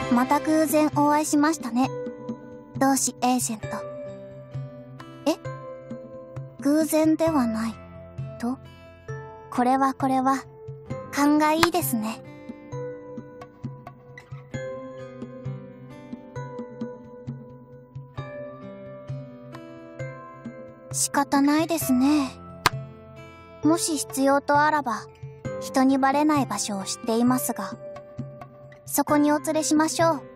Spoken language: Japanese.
また偶然お会いしましたね。同志エージェント。え？偶然ではない。と？これは、勘がいいですね。仕方ないですね。もし必要とあらば、人にバレない場所を知っていますが、そこにお連れしましょう。